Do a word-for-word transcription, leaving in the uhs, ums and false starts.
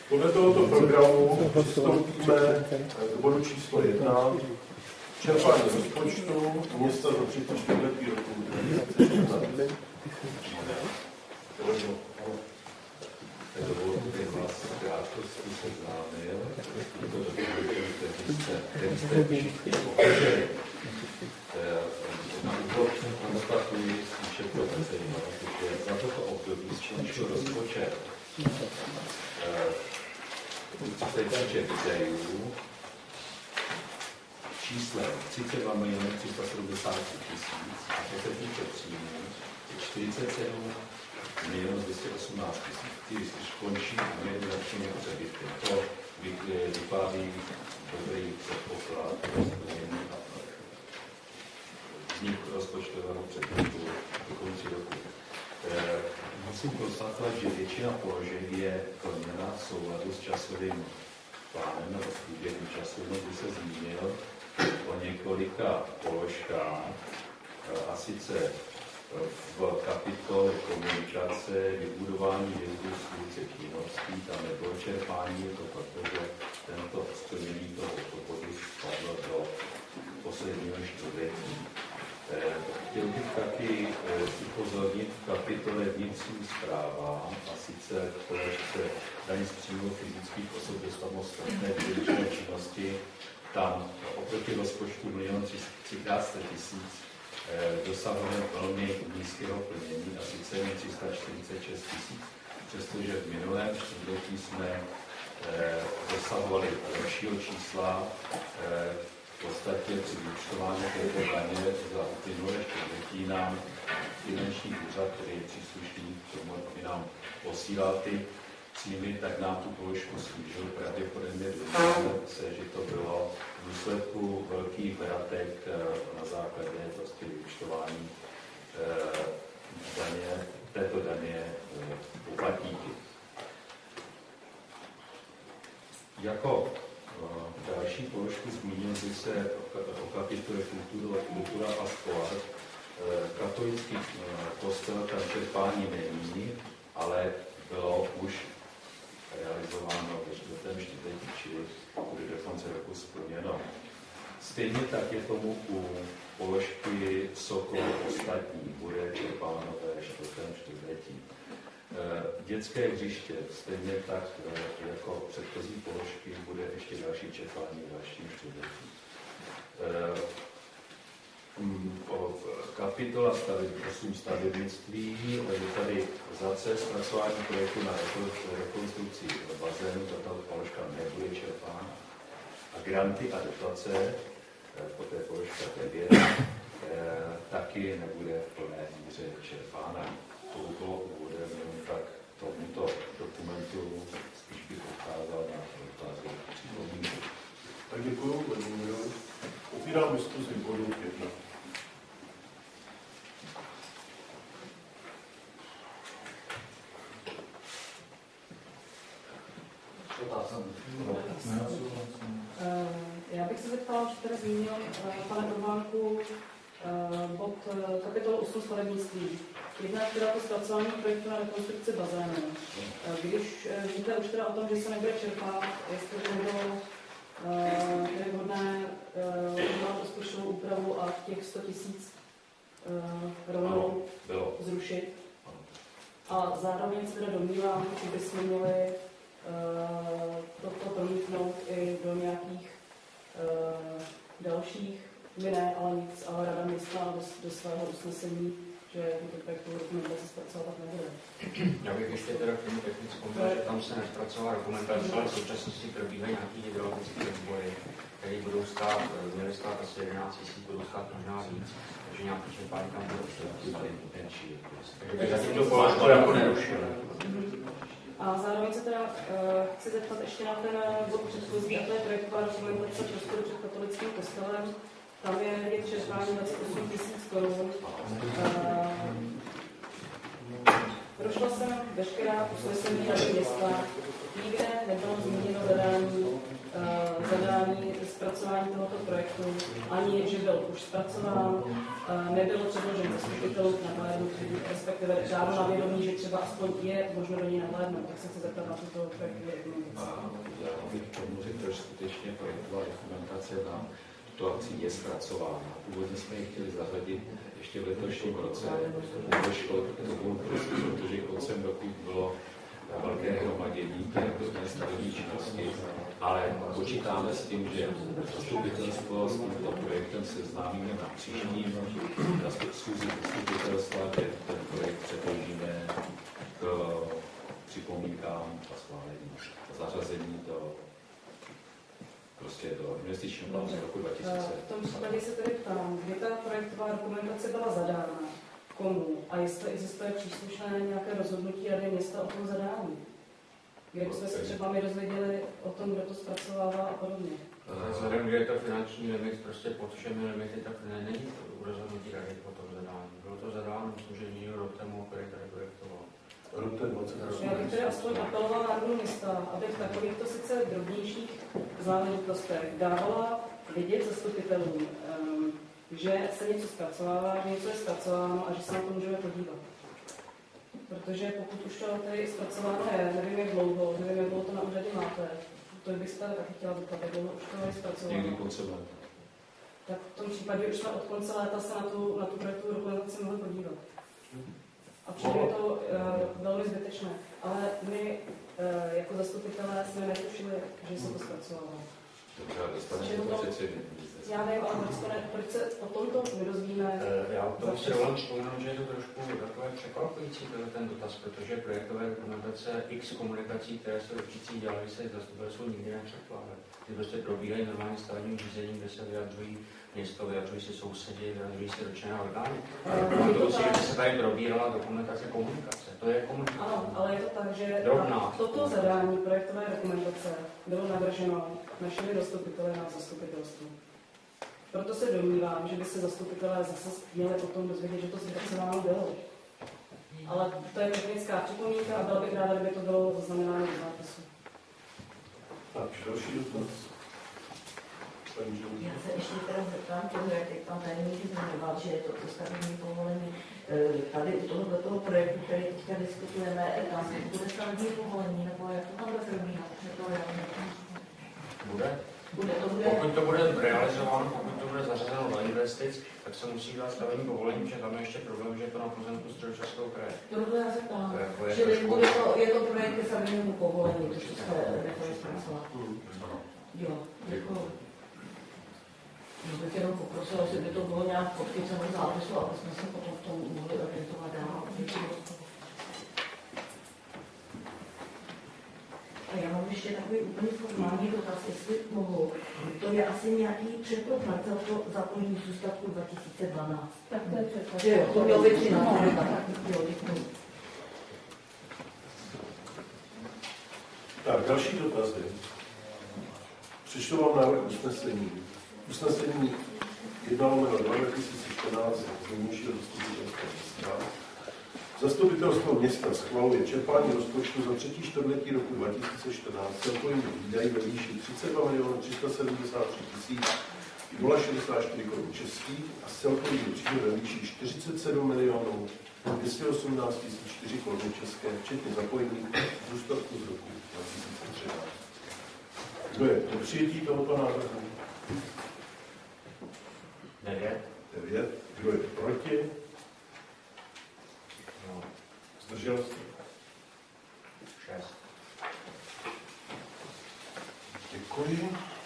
Podle tohoto programu přistoupíme k bodu číslo jedna. Čerpání rozpočtu města za třetí čtvrtletí roku dvě tisíce šestnáct. Dovolte bych vás v krátkosti seznámil, to dokumentu, který jste všichni pochopili. Na úvod konstatuji spíše pro veřejnost, že za toto období skončil rozpočet. Co se týče výdajů, číslem třicet dva milionů tři sta sedmdesát tisíc a co se týče příjmů, čtyřicet sedm milionů dvě stě osmnáct tisíc, který skončí jednoznačnými přebytky. To vytváří dobrý předpoklad pro splnění a vznik rozpočtového předpokladu do konci roku. E, musím konstatovat, že většina položek je plněna v souladu s časovým plánem nebo s průběhem času, kdy se zmínil o několika položkách, a sice v kapitole komunikace, vybudování jezdu Stůlce Kínovský, tam nebylo čerpání, to protože tento splnění toho obchodu spadlo do posledního čtvrtletí. Chtěl bych taky upozornit v kapitole vnitřní správa, a sice v položce daň z příjmu fyzických osob do samostatné výdělečné činnosti, tam oproti rozpočtu milion tři sta tisíc dosahujeme velmi nízkého plnění, a sice tři sta čtyřicet šest tisíc, přestože v minulém čtvrtletí jsme dosahovali lepšího čísla. V podstatě při vyúčtování této daně za uplynulé čtvrtletí nám finanční úřad, který je příslušný k tomu, aby nám posílal ty příjmy, tak nám tu položku snížil. Pravděpodobně se, že to bylo v důsledku velkých vratek na základě prostě vyúčtování daně, této daně poplatníky. Jako další položku zmínil bych se o kapitole kultura, kultura a sport. Katolický kostel tam čerpání není, ale bylo už realizováno ve čtvrtém čtvrtletí, čili bude do konce roku splněno. Stejně tak je tomu u položky Sokol ostatní, bude čerpáno ve čtvrtém čtvrtletí. Dětské hřiště, stejně tak jako předchozí položky, bude ještě další čerpání v dalším čtvrtletí. Kapitola stavebnictví, je tady za C zpracování projektu na rekonstrukci bazénu, tato položka nebude čerpána. A granty a dotace, poté položka devět, taky nebude v plné míře čerpána. To by bylo úvodem, tak tomuto dokumentu spíš bych ukázal na otázku připomínku. Tak děkuju, Vladimíru. Opírám diskuzi bodu jedna. Já bych se zeptala, že tady zmínil, pane Urbánku, bod kapitolu osm stavebnictví. Jedna teda to zpracování projektu na rekonstrukci bazénu. Když víte už teda o tom, že se nebude čerpat, jestli by nebylo uh, vhodné udělat rozpočtovou úpravu a těch sto tisíc uh, rovnou zrušit. A zároveň se teda domnívám, že bychom měli uh, toto promítnout i do nějakých uh, dalších, my ne, ale nic, ale rada města do, do svého usnesení, že tuto projektovou dokumentaci zpracovat nebude. Já bych ještě teda k tomu technickou, že tam se nespracovala dokumentace, ale v současnosti probíhají nějaký hydrologické výbory, které budou stát, měly stát asi jedenáct tisíc, budou stát možná víc, takže nějaký čerpání tam bude menší. Takže zatím to položku jako nerušilo. A zároveň se teda uh, chci zeptat ještě na ten bod předchozí, a to je projektová dokumentace prostoru před katolickým kostelem. Tam je vidět čerpání dvacet osm tisíc korun. Prošla jsem veškerá usnesení rady města. Nikde nebylo zmíněno zadání, uh, zadání zpracování tohoto projektu, ani že byl už zpracován, uh, nebylo předložen zastupitelům k nahlédnutí, respektive dáno na vědomí, že třeba aspoň je možno do něj nahlédnout. Tak se chci zeptat na tuto projektovou dokumentaci. reakce na tuto akci je zpracována. Původně jsme ji chtěli zařadit ještě v letošním roce. Nedošlo k tomu, protože koncem roku bylo velké hromadění těch různé stavební činnosti, ale počítáme s tím, že zastupitelstvo s tímto projektem seznámíme na příštím schůzi zastupitelstva, kde ten projekt předložíme k připomínkám a schválení a zařazení do, prostě do investičního plánu roku dva tisíce. V tom případě se tedy ptám, kdy ta projektová dokumentace byla zadána, komu a jestli existuje příslušné nějaké rozhodnutí Rady města o tom zadání. Kde jsme se třeba my dozvěděli o tom, kdo to zpracovává a podobně. Vzhledem, že je to finanční limit prostě pod všemi limity, tak ne, není to rozhodnutí Rady o tom zadání. Bylo to zadáno, myslím, že někdo rok temu, který tady projektoval. Já bych tedy aspoň apelovala na Radu města, aby v takovýchto sice drobnějších záležitostech dávala vidět zastupitelům, um, že se něco zpracovává, že něco je zpracováno a že se na to můžeme podívat. Protože pokud už to tady zpracováno je, nevím jak dlouho, nevím jak dlouho to na úřadě máte, to bych se tady taky chtěla zeptat, jak dlouho už to je zpracováno. Někdy koncem léta. Tak v tom případě už jsme od konce léta se na tu, na tu projektovou dokumentaci mohli podívat. A přijde to uh, velmi zbytečné. Ale my uh, jako zastupitelé jsme netušili, že se to zpracovalo. Já nevím, ale proč, ne, proč se o tomto nedozvíme? Já o tom si dovolím vzpomenout, že je to trošku takové překvapující ten dotaz, protože projektové dokumentace X komunikací, které se určitě dělají, se zastupitelstvo nikdy nepřekládají. Ty prostě probíhají normálně stavebním řízením, kde se vyjadřují město, vyjadřují se sousedi, vyjadřují se dotčené orgány. To si, že se tady probírala dokumentace komunikace. To je komunikace. Ano, ale je to tak, že Drobná. toto zadání projektové dokumentace bylo navrženo našimi zastupiteli na zastupitelstvu. Proto se domnívám, že by se zastupitelé zase měli potom dozvědět, že to zpracováno bylo. Ale to je technická připomínka a byla bych ráda, kdyby to bylo zaznamenáno do zápisu. Tak, další dotaz. Já se ještě teda zeptám toho, jak teď pan tajemník zmiňoval, že je to stavební povolení. Tady u tohoto projektu, který teďka diskutujeme, tam bude stavební povolení, nebo jak to tam bude probíhat? Bude? Bude, to bude... Pokud to bude realizováno, pokud to bude zařazeno do investic, tak se musí dát stavební povolení, protože tam je ještě problém, že je to na pozemku Středočeského kraje. To já se ptám. Je Čili trošku... bude to, je to projekt ke stavebnímu povolení, to, co jste nechali zpracovat. Jo, děkuji. Já bych jenom poprosila, jestli by to bylo nějak podchyceno zápisu, aby jsme se potom v tom mohli orientovat dál. A já mám ještě takový úplně formální dotaz, jestli mohu. To je asi nějaký předpoklad za to zapojení zůstatku dva tisíce dvanáct. Tak to je předpoklad. Jo, to mělo být třináct. Jo, děkuji. Tak, další dotazy. Přečtu vám návrh usnesení. Usnesení jedna lomeno dva dva tisíce čtrnáct z nejnižšího zastupitelstva města. Zastupitelstvo města schvaluje čerpání rozpočtu za třetí čtvrtletí roku dva tisíce čtrnáct celkovými výdaji ve výši třicet dva milionů tři sta sedmdesát tři tisíc šedesát čtyři korun českých a s celkovými příjmy ve výši čtyřicet sedm milionů dvě stě osmnáct tisíc čtyři koruny české, včetně zapojení zůstatku z roku dva tisíce třináct. Kdo je pro přijetí tohoto návrhu? Devět. Devět. Kdo je proti? No. Zdržel se? Šest. Děkuji.